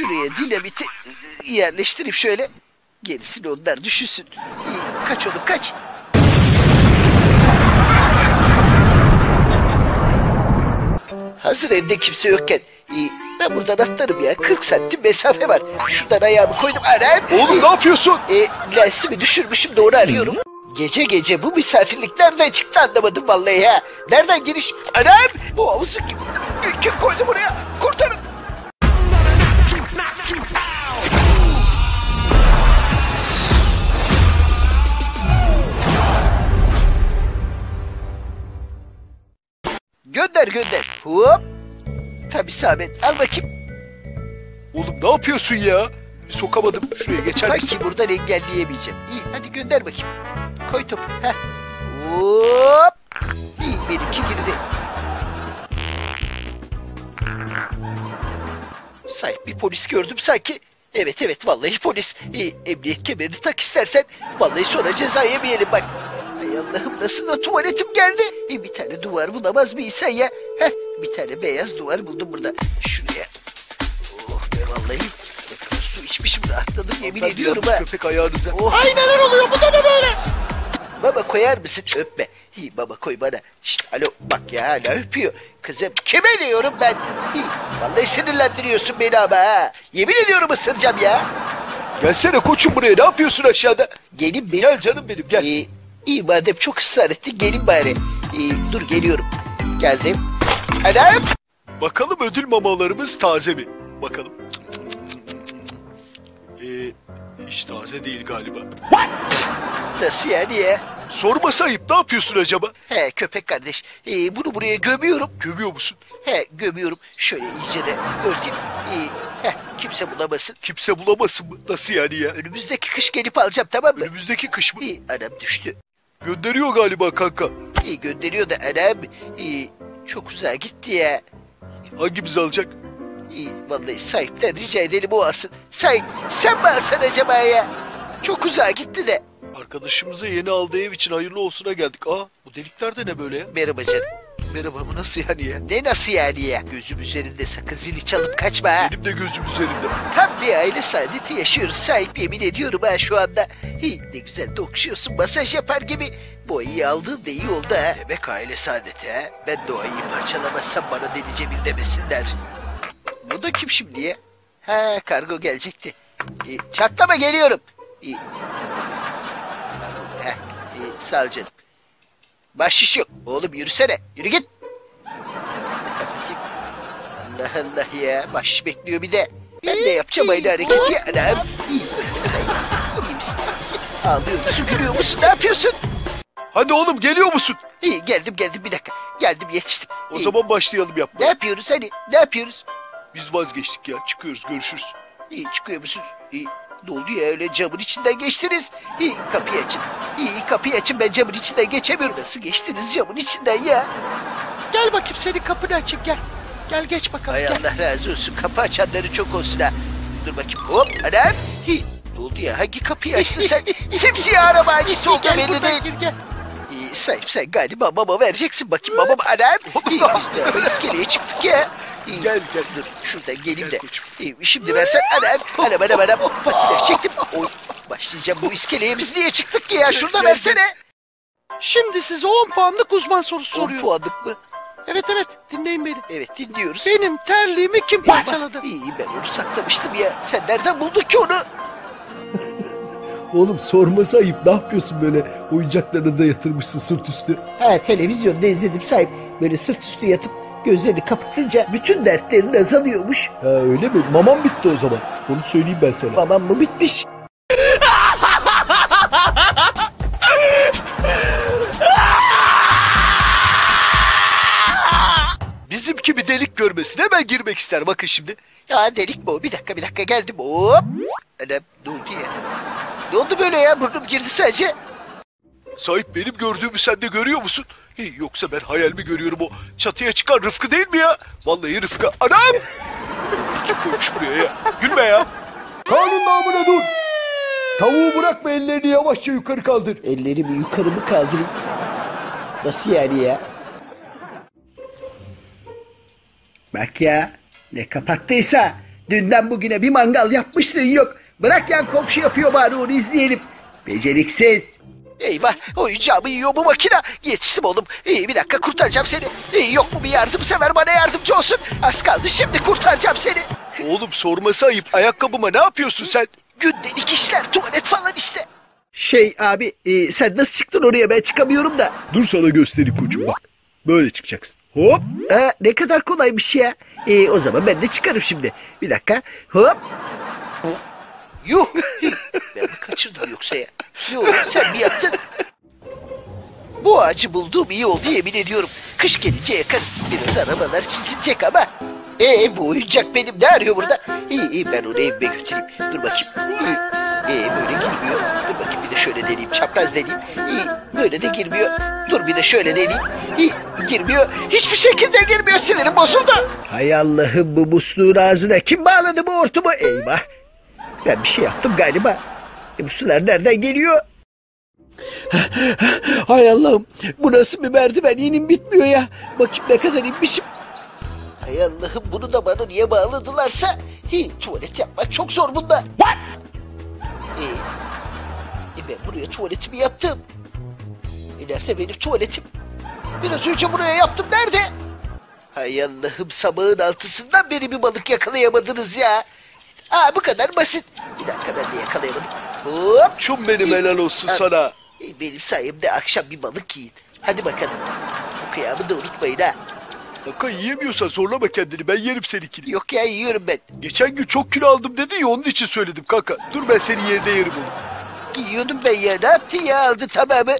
Şuraya dinamiti yerleştirip şöyle. Gerisini onlar düşünsün. Kaç oğlum kaç. Hazır evde kimse yokken ben buradan atlarım ya. 40 santim mesafe var. Şuradan ayağımı koydum. Anam. Oğlum ne yapıyorsun? Lensimi düşürmüşüm de onu arıyorum. Gece gece bu misafirlik nereden çıktı anlamadım vallahi ya. Nereden giriş? Anam. Bu havuzu kim koydu buraya? Kurtarın. Gönder. Hop. Tabii Samet al bakayım. Oğlum ne yapıyorsun ya? Sokamadım. Şuraya geçer misin? Sanki buradan engelleyemeyeceğim. İyi hadi gönder bakayım. Koy topu. Heh. Hop. İyi benimki girdi. Sahip bir polis gördüm sanki. Evet vallahi polis. Emniyet kemerini tak istersen. Vallahi sonra ceza yemeyelim bak. Ay Allah'ım nasıl da tuvaletim geldi. Bir tane duvar bulamaz bir insan ya. Heh, bir tane beyaz duvar buldum burada. Şuraya. Oh be vallahi. Su içmişim rahatladım yemin ediyorum ha. Köpek ayağınıza. Oh. Ay neler oluyor bu da ne böyle? Baba koyar mısın? Öpme. Baba koy bana. Şişt, alo bak ya hala öpüyor. Kızım kime diyorum ben? Vallahi sinirlendiriyorsun beni ama ha. Yemin ediyorum ısıracağım ya. Gelsene koçum buraya. Ne yapıyorsun aşağıda? Gelin mi? Gel canım benim gel. İyi madem çok ısrar ettin gelin bari. Dur geliyorum. Geldim. Anam. Bakalım ödül mamalarımız taze mi? Bakalım. Hiç taze değil galiba. Nasıl yani ya? Sorması ayıp. Ne yapıyorsun acaba? He köpek kardeş. Bunu buraya gömüyorum. Gömüyor musun? He gömüyorum. Şöyle iyice de örteyim. Kimse bulamasın. Kimse bulamasın mı? Nasıl yani ya? Önümüzdeki kış gelip alacağım tamam mı? Önümüzdeki kış mı? Anam düştü. Gönderiyor galiba kanka. Gönderiyor da anam. Çok uzağa gitti ya. Hangimiz alacak? Vallahi sahipten rica edelim o alsın. Sahip sen mi alsan acaba ya? Çok uzağa gitti de. Arkadaşımıza yeni aldığı ev için hayırlı olsuna geldik. Bu delikler de ne böyle ya? Merhaba canım. Merhaba bu nasıl yani ya? Ne nasıl yani ya? Gözüm üzerinde sakın zili çalıp kaçma ha. Benim de gözüm üzerinde. Tam bir aile saadeti yaşıyoruz sahip yemin ediyorum ha şu anda. Ne güzel dokşuyorsun masaj yapar gibi. Bu ayıyı aldığın da iyi oldu ha. Demek aile saadeti ha. Ben de o ayıyı parçalamazsam bana deli Cemil demesinler. Bu da kim şimdi ya? Ha kargo gelecekti. Çatlama geliyorum. Sağ ol canım. Bahşiş yok. Oğlum yürüsene. Yürü git. Kapatayım. Allah Allah ya. Bahşiş bekliyor bir de. Ben de yapacağım aynı hareketi. Anam. İyi misin? Ağlıyor musun? Gülüyor musun? Ne yapıyorsun? Hadi oğlum geliyor musun? Geldim bir dakika. Geldim yetiştim. O zaman başlayalım yapmaya. Ne yapıyoruz hani? Ne yapıyoruz? Biz vazgeçtik ya. Çıkıyoruz görüşürüz. Çıkıyor musunuz? Ne oldu ya öyle camın içinden geçtiniz? Kapıyı açın. Kapıyı açın ben camın içinden geçemiyorum. Nasıl geçtiniz camın içinden ya? Gel bakayım senin kapını açayım gel. Gel geç bakalım. Ay Allah razı olsun kapı açanları çok olsun ha. Dur bakayım hop anam. Ne oldu ya hangi kapıyı açtın sen? Simsiyah araba hangisi oldu belli değil. Gel. Sahip sen galiba mama vereceksin bakayım mama anam. Biz de iskeleye çıktık ya. Gel. Dur şuradan geleyim de. Şimdi versen anam. Patiler çektim. Oy, başlayacağım bu iskeleye biz niye çıktık ki ya? Şurada versene. Şimdi size 10 puanlık uzman sorusu soruyorum. 10 puanlık mı? Evet dinleyin beni. Evet dinliyoruz. Benim terliğimi kim parçaladı? Ben onu saklamıştım ya. Sen nereden buldun ki onu? Oğlum sorması ayıp. Ne yapıyorsun böyle oyuncaklarını da yatırmışsın sırt üstü? Televizyonda izledim sahip. Böyle sırt üstü yatıp gözlerini kapatınca bütün dertlerin azalıyormuş. Öyle mi? Mamam bitti o zaman. Onu söyleyeyim ben sana. Mamam mı bitmiş? Bizimki bir delik görmesin. Hemen girmek ister. Bakın şimdi. Ya delik mi o? Bir dakika geldim. Hop. Anam ne oldu ya? Ne oldu böyle ya? Burnum girdi sadece. Sahip benim gördüğümü sen de görüyor musun? Yoksa ben hayal mi görüyorum o çatıya çıkan Rıfkı değil mi ya? Vallahi Rıfkı. Anam! Kim koymuş buraya ya? Gülme ya. Kanun namına dur. Tavuğu bırakma ellerini yavaşça yukarı kaldır. Ellerimi yukarı mı kaldırayım? Nasıl yani ya? Bak ya. Ne kapattıysa Dünden bugüne bir mangal yapmışlığın yok. Bırak yan komşu yapıyor bari onu izleyelim. Beceriksiz. Eyvah oyuncağımı yiyor bu makine. Yetiştim oğlum. Bir dakika kurtaracağım seni. Yok mu bir yardımsever bana yardımcı olsun. Az kaldı şimdi kurtaracağım seni. Oğlum sorması ayıp. Ayakkabıma ne yapıyorsun sen? Gündelik işler tuvalet falan işte. Abi sen nasıl çıktın oraya ben çıkamıyorum da. Dur sana göstereyim koçum bak. Böyle çıkacaksın. Hop. Ne kadar kolaymış ya. O zaman ben de çıkarım şimdi. Bir dakika. Hop. Yuh. Ben mi kaçırdım yoksa ya? Yok sen mi yaptın? Bu ağacı bulduğum iyi oldu yemin ediyorum. Kış gelince yakarız. Biraz arabalar çizilecek ama. Bu oyuncak benim ne arıyor burada? İyi ben onu evime götüreyim. Dur bakayım. Böyle girmiyor. Dur bakayım bir de şöyle deneyeyim. Çapraz deneyeyim. Böyle de girmiyor. Dur bir de şöyle deneyeyim. Girmiyor. Hiçbir şekilde girmiyor. Sinirim bozuldu. Hay Allah'ım bu musluğun ağzına kim bağladı bu hortumu? Eyvah. Ben bir şey yaptım galiba. Bu sular nereden geliyor? Hay Allah'ım. Bu nasıl bir merdiven? İnim bitmiyor ya. Bakayım ne kadar inmişim. Hay Allah'ım bunu da bana niye bağladılarsa? Tuvalet yapmak çok zor bunda. What? Ben buraya tuvaletimi yaptım. Nerede benim tuvaletim? Biraz önce buraya yaptım. Nerede? Hay Allah'ım sabahın altısından beri bir balık yakalayamadınız ya. Bu kadar basit. Bir dakika ben de yakalayamadım. Hop. Çum benim helal olsun sana. Benim sayemde akşam bir balık yiyin. Hadi bakalım. Bu kıyamı da unutmayın ha. Kanka yiyemiyorsan zorlama kendini, ben yerim seninkini. Yok ya yiyorum ben. Geçen gün çok kilo aldım dedi ya, onun için söyledim kanka. Dur ben senin yerine yerim onu. Yiyordum ben ya, ne yaptın ya, aldı tamamı.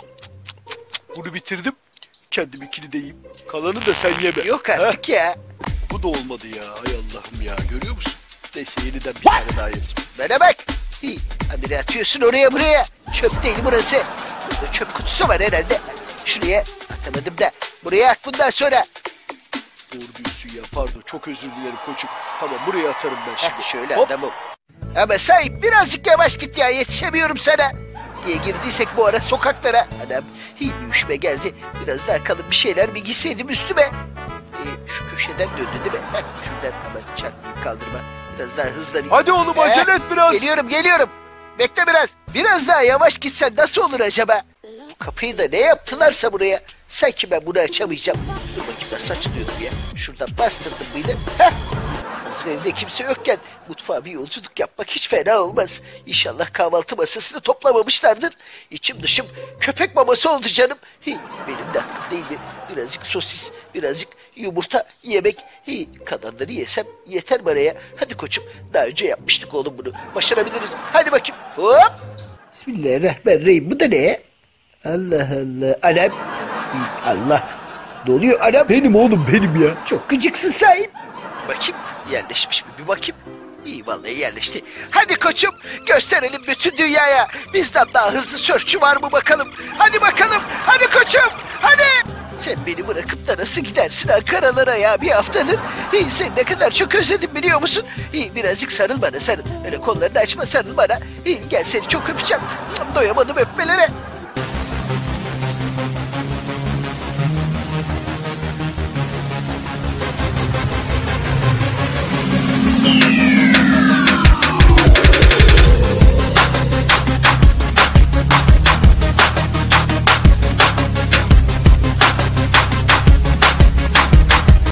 Bunu bitirdim. Kendiminkini de yiyeyim. Kalanı da sen yeme. Yok artık ya. Bu da olmadı ya, hay Allah'ım ya, görüyor musun? Neyse yeniden bir tane daha yesin. Bana bak. Habire atıyorsun oraya buraya. Çöp değil burası. Burada çöp kutusu var herhalde. Şuraya atamadım da. Buraya at bundan sonra. Doğru diyorsun ya, pardon, çok özür dilerim koçum. Tamam buraya atarım ben şimdi. Şöyle Hop. adamım. Ama sahip birazcık yavaş git ya, yetişemiyorum sana. Diye girdiysek bu ara sokaklara. Adam bir üşüme geldi. Biraz daha kalın bir şeyler mi giyseydim üstüme. Şu köşeden döndü değil mi? Şuradan ama çarpmayayım, kaldırma. Biraz daha hızlanayım. Hadi oğlum acele et biraz. Geliyorum. Bekle biraz. Biraz daha yavaş gitsen nasıl olur acaba? Bu kapıyı da ne yaptılarsa buraya. Sanki ben bunu açamayacağım. Dur bakayım nasıl açılıyordum ya. Şuradan bastırdım mıydı? Hazır evde kimse yokken mutfağa bir yolculuk yapmak hiç fena olmaz. İnşallah kahvaltı masasını toplamamışlardır. İçim dışım köpek maması oldu canım. Benim de hakkım değil mi? Birazcık sosis, birazcık yumurta yemek. Kalanları yesem yeter bana ya. Hadi koçum, daha önce yapmıştık oğlum bunu. Başarabiliriz. Hadi bakayım. Hop. Bismillahirrahmanirrahim. Bu da ne? Allah Allah. Anam. Allah. Ne oluyor anam? Benim oğlum benim ya. Çok gıcıksın sahip. Bakayım yerleşmiş mi bir bakayım. İyi vallahi yerleşti. Hadi koçum gösterelim bütün dünyaya. Bizden daha hızlı sörfçü var mı bakalım. Hadi bakalım. Hadi koçum. Hadi. Sen beni bırakıp da nasıl gidersin Ankaralara ya bir haftadır. Seni ne kadar çok özledim biliyor musun? Birazcık sarıl bana sarıl. Öyle kollarını açma, sarıl bana. Gel seni çok öpeceğim. Doyamadım öpmelere.